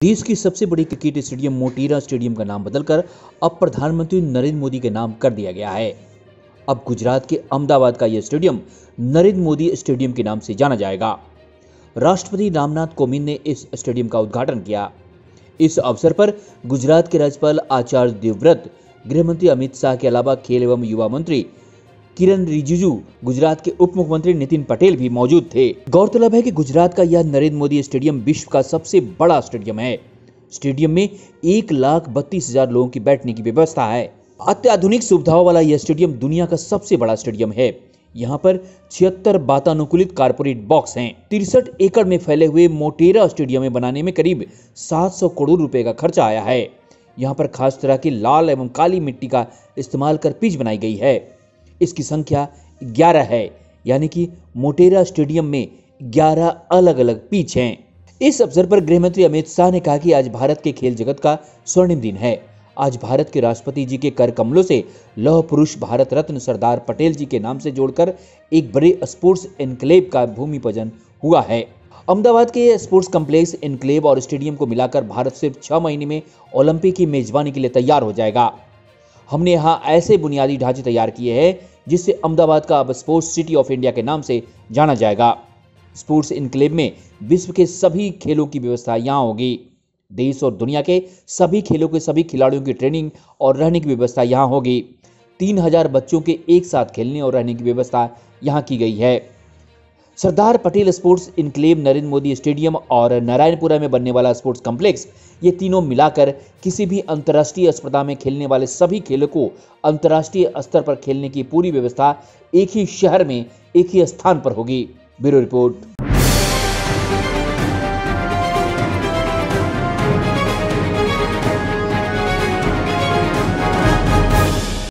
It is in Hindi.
देश की सबसे बड़ी क्रिकेट स्टेडियम मोटेरा स्टेडियम का नाम बदलकर अब प्रधानमंत्री नरेंद्र मोदी के नाम कर दिया गया है। अब गुजरात के अहमदाबाद का यह स्टेडियम नरेंद्र मोदी स्टेडियम के नाम से जाना जाएगा। राष्ट्रपति रामनाथ कोविंद ने इस स्टेडियम का उद्घाटन किया। इस अवसर पर गुजरात के राज्यपाल आचार्य देवव्रत, गृह मंत्री अमित शाह के अलावा खेल एवं युवा मंत्री किरण रिजिजू, गुजरात के उप मुख्यमंत्री नितिन पटेल भी मौजूद थे। गौरतलब है कि गुजरात का यह नरेंद्र मोदी स्टेडियम विश्व का सबसे बड़ा स्टेडियम है। स्टेडियम में 1,32,000 लोगों की बैठने की व्यवस्था है। अत्याधुनिक सुविधाओं वाला यह स्टेडियम दुनिया का सबसे बड़ा स्टेडियम है। यहाँ पर 76 वातानुकूलित कारपोरेट बॉक्स हैं। 63 एकड़ में फैले हुए मोटेरा स्टेडियम में बनाने में करीब 700 करोड़ रुपए का खर्चा आया है। यहाँ पर खास तरह की लाल एवं काली मिट्टी का इस्तेमाल कर पिच बनाई गई है। इसकी संख्या 11 है, यानी कि मोटेरा स्टेडियम में 11 अलग अलग पिच हैं। इस अवसर पर गृह मंत्री अमित शाह ने कहा कि आज भारत के खेल जगत का स्वर्णिम दिन है। आज भारत के राष्ट्रपति जी के कर कमलों से लौह पुरुष भारत रत्न सरदार पटेल जी के नाम से जोड़कर एक बड़े स्पोर्ट्स एनक्लेव का भूमि पूजन हुआ है। अहमदाबाद के स्पोर्ट्स कॉम्प्लेक्स, एनक्लेव और स्टेडियम को मिलाकर भारत सिर्फ 6 महीने में ओलंपिक की मेजबानी के लिए तैयार हो जाएगा। हमने यहाँ ऐसे बुनियादी ढांचे तैयार किए हैं जिससे अहमदाबाद का अब स्पोर्ट्स सिटी ऑफ इंडिया के नाम से जाना जाएगा। स्पोर्ट्स एनक्लेव में विश्व के सभी खेलों की व्यवस्था यहाँ होगी। देश और दुनिया के सभी खेलों के सभी खिलाड़ियों की ट्रेनिंग और रहने की व्यवस्था यहाँ होगी। 3000 बच्चों के एक साथ खेलने और रहने की व्यवस्था यहाँ की गई है। Sardar Patel sports enclave, Narendra Modi stadium और नारायणपुरा में बनने वाला स्पोर्ट्स कॉम्प्लेक्स, ये तीनों मिलाकर किसी भी अंतर्राष्ट्रीय स्पर्धा में खेलने वाले सभी खेलों को अंतर्राष्ट्रीय स्तर पर खेलने की पूरी व्यवस्था एक ही शहर में एक ही स्थान पर होगी। Bureau report.